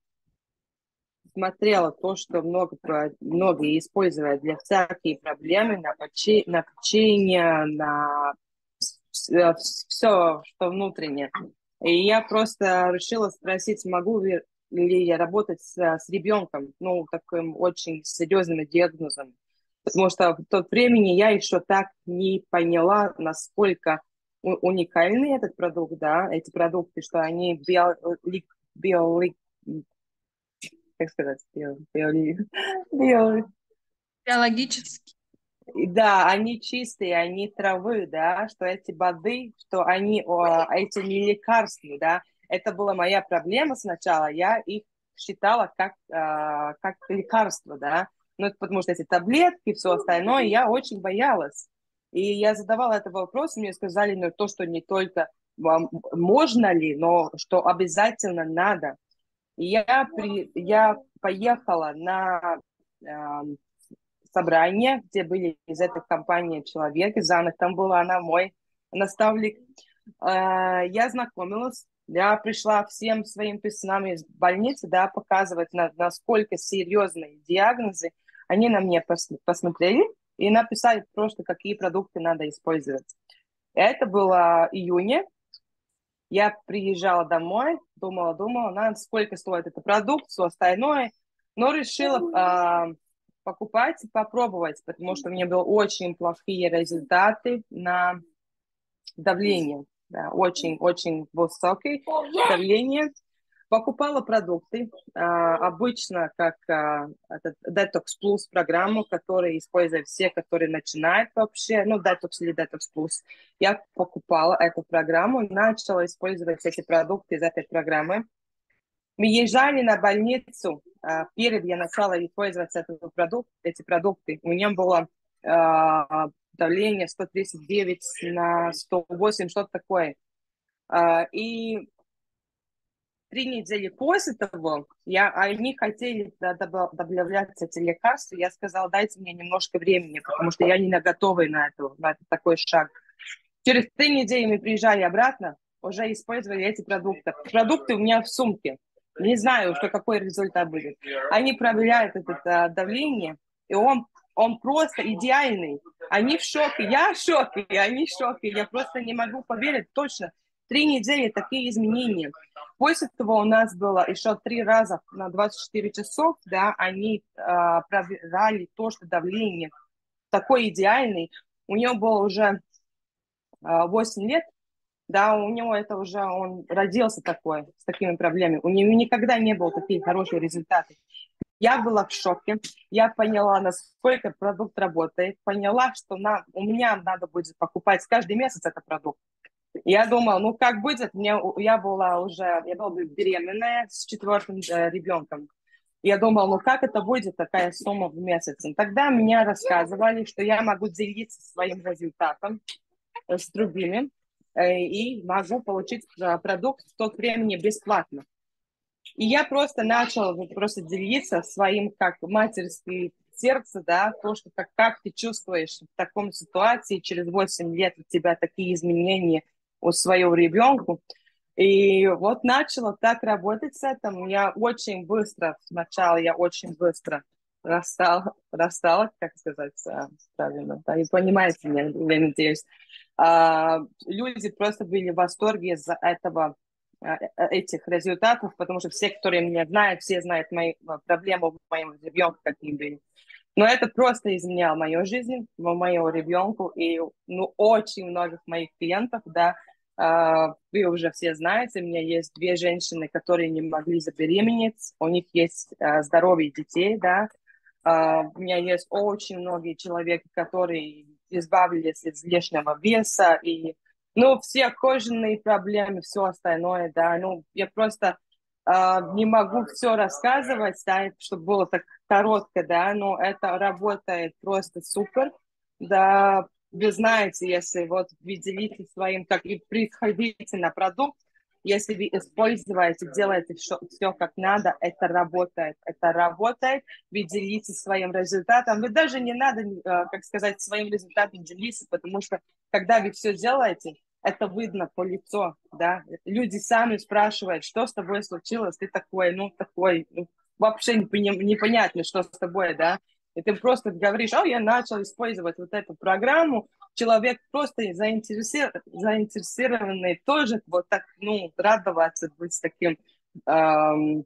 смотрела то, что много, многие используют для всякие проблемы на, почи, на печенье, на все, что внутреннее. И я просто решила спросить, могу ли я работать с, с ребенком, ну, таким очень серьезным диагнозом. Потому что в то времени я еще так не поняла, насколько уникальный этот продукт, да, эти продукты, что они био, био, как сказать, био, био, био, Биологически. да, они чистые, они травы, да, что эти воды, что они, о, эти не лекарства, да, это была моя проблема сначала, я их считала как, э, как лекарства, да, ну, потому что эти таблетки и все остальное, я очень боялась. И я задавала этот вопрос, мне сказали, ну, то, что не только можно ли, но что обязательно надо. И я, при, я поехала на э, собрание, где были из этой компании человек, из Анны, там была она, мой наставник. Э, я знакомилась, я пришла всем своим письмам из больницы, да, показывать, на, насколько серьезные диагнозы. Они на меня пос, посмотрели и написали просто, какие продукты надо использовать. Это было июня. Я приезжала домой, думала, думала, надо, сколько стоит этот продукт, все остальное, но решила э, покупать и попробовать, потому что у меня были очень плохие результаты на давление, да, очень-очень высокое давление. Покупала продукты, а, обычно как а, этот Detox Plus программу, которую используют все, которые начинают вообще, ну, Detox или Detox Plus. Я покупала эту программу, начала использовать эти продукты из этой программы. Мы езжали на больницу, а, перед я начала использовать этот продукт, эти продукты. У меня было а, давление сто тридцать девять на сто восемь, что-то такое. А, и Три недели после того, я, они хотели добавлять эти лекарства. Я сказала, дайте мне немножко времени, потому что я не готова на, это, на это, такой шаг. Через три недели мы приезжали обратно, уже использовали эти продукты. Продукты у меня в сумке. Не знаю, что какой результат будет. Они проверяют это а, давление, и он, он просто идеальный. Они в шоке, я в шоке, и они в шоке. Я просто не могу поверить точно. Три недели такие изменения. После того у нас было еще три раза на двадцать четыре часов, да, они э, проверяли то, что давление такой идеальный. У него было уже э, восемь лет, да, у него это уже, он родился такой, с такими проблемами. У него никогда не было таких хороших результатов. Я была в шоке, я поняла, насколько продукт работает, поняла, что нам, у меня надо будет покупать каждый месяц этот продукт. Я думала, ну как будет, мне, я была уже, я была беременная с четвертым э, ребенком. Я думала, ну как это будет, такая сумма в месяц. И тогда мне рассказывали, что я могу делиться своим результатом э, с другими э, и могу получить э, продукт в то времени бесплатно. И я просто начала просто делиться своим как матерским сердце, да, то, что как, как ты чувствуешь в таком ситуации, через восемь лет у тебя такие изменения у своего ребенка. И вот начала так работать с этим. Я очень быстро, сначала я очень быстро расстала, расстала, как сказать а, правильно, да, и понимаете меня, я надеюсь. А, люди просто были в восторге из-за этого, а, э, этих результатов, потому что все, которые меня знают, все знают мои а, проблемы в моем ребенке, какие были. Но это просто изменяло мою жизнь, моего ребенку, и ну, очень многих моих клиентов, да, а, вы уже все знаете, у меня есть две женщины, которые не могли забеременеть, у них есть а, здоровые детей, да, а, у меня есть очень многие человек, которые избавились от лишнего веса, и, ну, все кожаные проблемы, все остальное, да, ну, я просто а, не могу все рассказывать, да, чтобы было так коротко, да, но это работает просто супер, да, вы знаете, если вот вы делитесь своим, как и приходите на продукт, если вы используете, делаете все, все как надо, это работает, это работает, вы делитесь своим результатом, вы даже не надо, э, как сказать, своим результатом делиться, потому что когда вы все делаете, это видно по лицу, да, люди сами спрашивают, что с тобой случилось, ты такой, ну, такой, ну, вообще непонятно, что с тобой, да, и ты просто говоришь, о, я начал использовать вот эту программу, человек просто заинтересован, заинтересованный тоже вот так, ну, радоваться, быть таким, эм,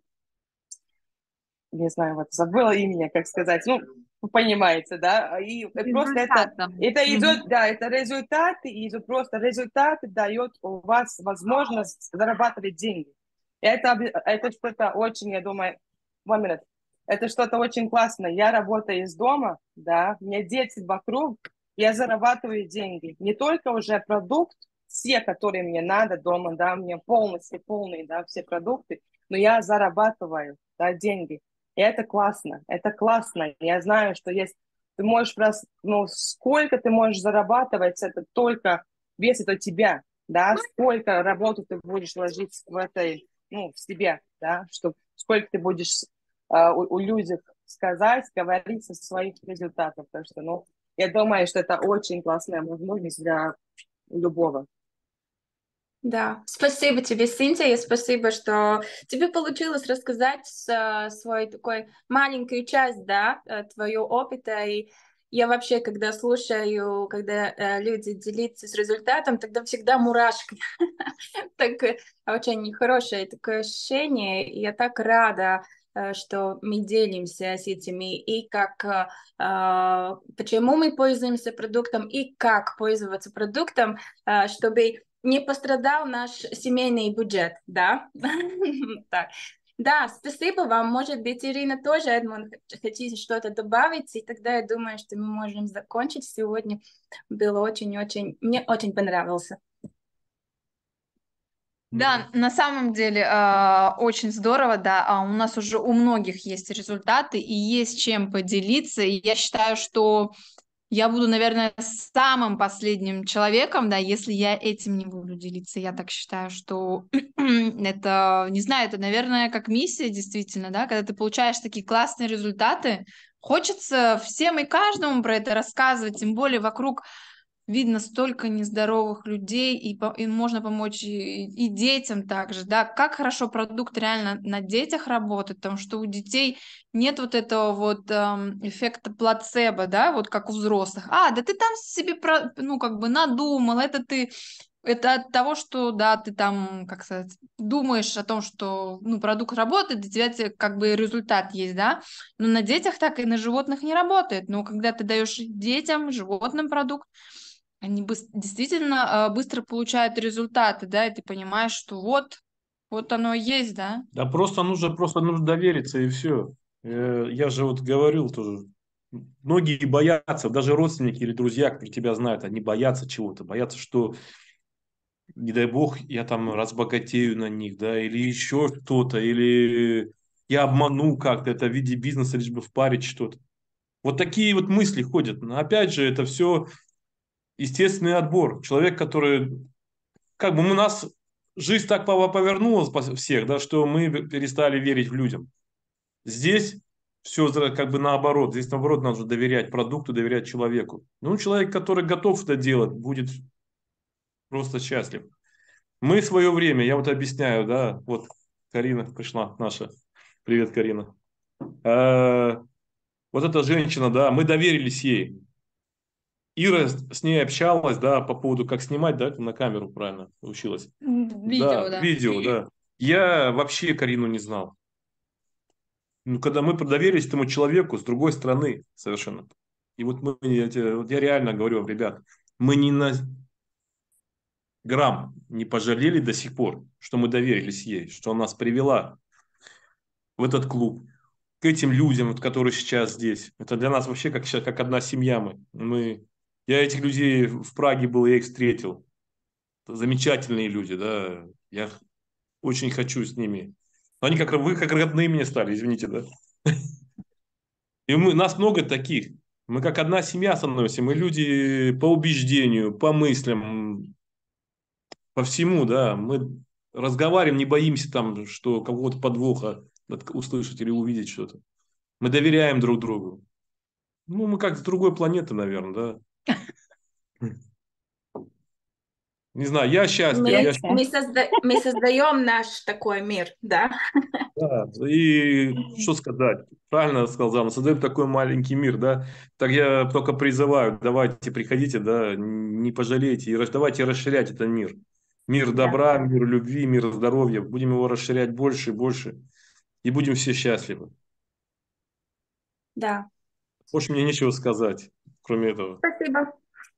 не знаю, вот забыла имя, как сказать, ну, вы понимаете, да, и просто это, это идет, mm-hmm. да, это результаты, и просто результаты дает у вас возможность зарабатывать деньги. Это, это что-то очень, я думаю, one minute, это что-то очень классное. Я работаю из дома, да, у меня дети вокруг, я зарабатываю деньги. Не только уже продукт, все, которые мне надо дома, да, мне полностью полные, да, все продукты, но я зарабатываю, да, деньги. И это классно, это классно. Я знаю, что есть, ты можешь, ну, сколько ты можешь зарабатывать, это только весит от тебя, да, сколько работы ты будешь ложить в этой, ну, в себе, да, что, сколько ты будешь э, у, у людей сказать, говорить со своих результатов. Так что, ну, я думаю, что это очень классная возможность для любого. Да, спасибо тебе, Синтия, и спасибо, что тебе получилось рассказать uh, свой такой маленькую часть, да, твоего опыта. И я вообще, когда слушаю, когда uh, люди делятся с результатом, тогда всегда мурашки. Так очень хорошее такое ощущение. Я так рада, что мы делимся с этими, и как, uh, почему мы пользуемся продуктом, и как пользоваться продуктом, uh, чтобы не пострадал наш семейный бюджет, да? Так. Да, спасибо вам. Может быть, Ирина тоже, Эдмунд, хотите что-то добавить, и тогда я думаю, что мы можем закончить сегодня. Было очень-очень... Мне очень понравился. Да, на самом деле э, очень здорово, да, а у нас уже у многих есть результаты и есть чем поделиться, и я считаю, что я буду, наверное, самым последним человеком, да, если я этим не буду делиться. Я так считаю, что это, не знаю, это, наверное, как миссия действительно, да, когда ты получаешь такие классные результаты, хочется всем и каждому про это рассказывать, тем более вокруг видно столько нездоровых людей, и, по, и можно помочь и, и детям также, да, как хорошо продукт реально на детях работает, потому что у детей нет вот этого вот эм, эффекта плацебо, да, вот как у взрослых. А, да ты там себе, про, ну, как бы надумал, это ты, это от того, что, да, ты там, как сказать, думаешь о том, что, ну, продукт работает, и у тебя как бы результат есть, да, но на детях так и на животных не работает, но когда ты даешь детям, животным продукт, они быс- действительно э, быстро получают результаты, да, и ты понимаешь, что вот, вот оно и есть, да. Да просто нужно, просто нужно довериться, и все. Я же вот говорил тоже, многие боятся, даже родственники или друзья, которые тебя знают, они боятся чего-то, боятся, что, не дай бог, я там разбогатею на них, да, или еще что-то, или я обману как-то это в виде бизнеса, лишь бы впарить что-то. Вот такие вот мысли ходят. Но опять же, это все естественный отбор. Человек, который, как бы у нас жизнь так повернулась всех, да, что мы перестали верить в людям. Здесь все как бы наоборот. Здесь наоборот нужно доверять продукту, доверять человеку. Ну, человек, который готов это делать, будет просто счастлив. Мы в свое время, я вот объясняю, да, вот Карина пришла наша. Привет, Карина. Вот эта женщина, да, мы доверились ей. Ира с ней общалась, да, по поводу, как снимать, да, на камеру правильно училась. Видео, Да, да. видео, да. Я вообще Карину не знал. Ну, когда мы доверились этому человеку с другой стороны совершенно. И вот мы, я, тебе- вот я реально говорю вам, ребят, мы ни на грамм не пожалели до сих пор, что мы доверились ей, что она нас привела в этот клуб, к этим людям, вот, которые сейчас здесь. Это для нас вообще как, щас- как одна семья мы. мы. Я этих людей в Праге был, я их встретил. Это замечательные люди, да. Я очень хочу с ними. Они как, вы как родные мне стали, извините, да. И мы, нас много таких. Мы как одна семья становимся. Мы люди по убеждению, по мыслям, по всему, да. Мы разговариваем, не боимся там, что какого-то подвоха услышать или увидеть что-то. Мы доверяем друг другу. Ну, мы как с другой планеты, наверное, да. Не знаю, я счастлив. Я... Мы, мы, созда- мы создаем наш такой мир, да? Да, и что сказать? Правильно сказал, мы создаем такой маленький мир, да. Так я только призываю, давайте, приходите, да, не пожалейте, и рас- давайте расширять этот мир. Мир Да, добра, мир любви, мир здоровья. Будем его расширять больше и больше, и будем все счастливы. да. Больше мне нечего сказать, кроме этого. Спасибо.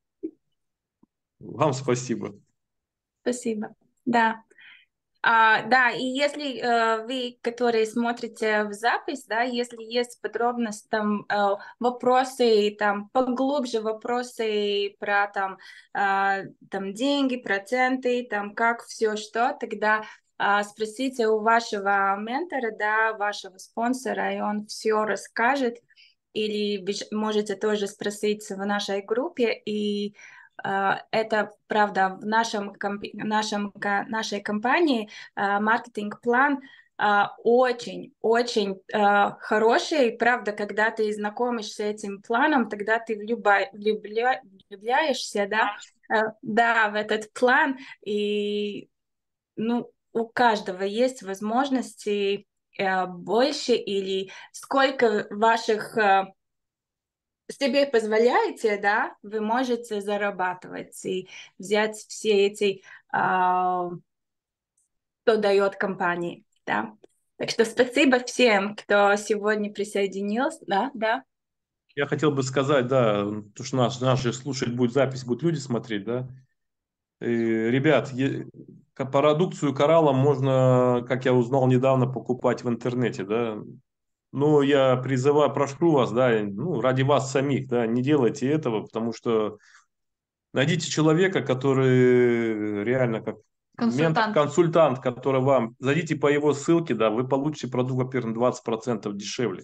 Вам спасибо. Спасибо. Да. А, да, и если э, вы, которые смотрите в запись, да, если есть подробности, там, э, вопросы, там, поглубже вопросы про, там, э, там, деньги, проценты, там, как все, что, тогда э, спросите у вашего ментора, да, вашего спонсора, и он все расскажет, или вы ж- можете тоже спросить в нашей группе, и Uh, это правда в нашем, комп- нашем, нашей компании uh, маркетинг-план uh, очень-очень uh, хороший. Правда, когда ты знакомишься с этим планом, тогда ты влюба- влюбля- влюбляешься, да, uh, да, в этот план. И ну, у каждого есть возможности uh, больше или сколько ваших uh, себе позволяете, да, вы можете зарабатывать и взять все эти, а, что дает компании, да. Так что спасибо всем, кто сегодня присоединился, да, да. Я хотел бы сказать, да, потому что наш, наши слушать будет запись, будут люди смотреть, да. И, ребят, е- ко- продукцию коралла можно, как я узнал недавно, покупать в интернете, да. Но я призываю, прошу вас, да, ну, ради вас самих, да, не делайте этого, потому что найдите человека, который реально как ментор, Консультант. консультант, который вам, зайдите по его ссылке, да, вы получите продукт, во-первых, двадцать процентов дешевле.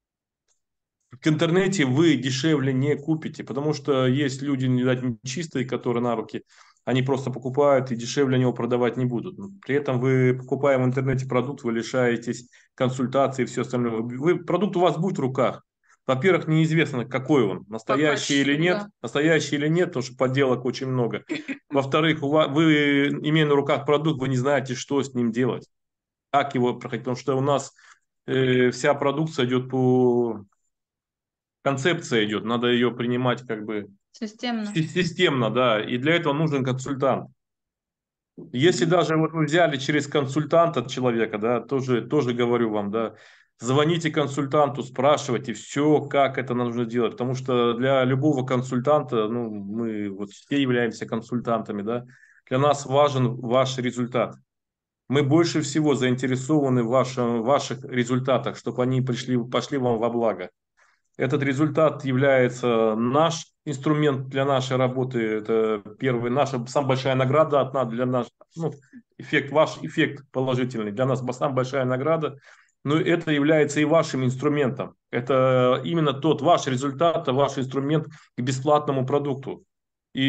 В интернете вы дешевле не купите, потому что есть люди, не дать нечистые, которые на руки, они просто покупают и дешевле него продавать не будут. При этом вы, покупая в интернете продукт, вы лишаетесь консультации и все остальное. Вы, продукт у вас будет в руках. Во-первых, неизвестно, какой он, настоящий или нет, Да. настоящий или нет, потому что подделок очень много. Во-вторых, у вас, вы, имея на руках продукт, вы не знаете, что с ним делать, как его проходить, потому что у нас э, вся продукция идет по концепция идет, надо ее принимать как бы Системно. си- системно, да, и для этого нужен консультант. Если даже вот вы взяли через консультанта человека, да, тоже, тоже говорю вам, да, звоните консультанту, спрашивайте все, как это нужно делать, потому что для любого консультанта, ну, мы вот все являемся консультантами, да, для нас важен ваш результат. Мы больше всего заинтересованы в вашем, ваших результатах, чтобы они пришли, пошли вам во благо. Этот результат является наш инструмент для нашей работы. Это первый, наша самая большая награда от нас, для нас, ну, эффект, ваш эффект положительный. Для нас самая большая награда. Но это является и вашим инструментом. Это именно тот ваш результат, ваш инструмент к бесплатному продукту. И,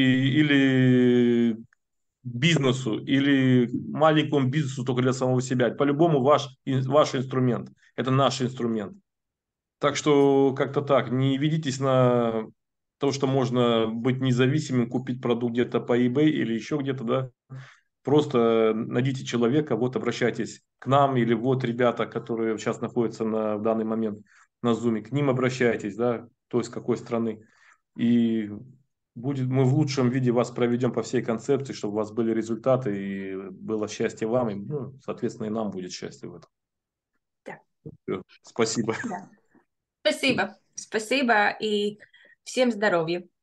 или бизнесу, или маленькому бизнесу только для самого себя. По-любому ваш, ваш инструмент. Это наш инструмент. Так что как-то так, не ведитесь на то, что можно быть независимым, купить продукт где-то по eBay или еще где-то, да. Просто найдите человека, вот обращайтесь к нам или вот ребята, которые сейчас находятся на в данный момент на Zoom, к ним обращайтесь, да, то есть какой страны. И будет, мы в лучшем виде вас проведем по всей концепции, чтобы у вас были результаты и было счастье вам, и, ну, соответственно, и нам будет счастье в этом. Да. Все. Спасибо. Да. Спасибо. Спасибо и всем здоровья.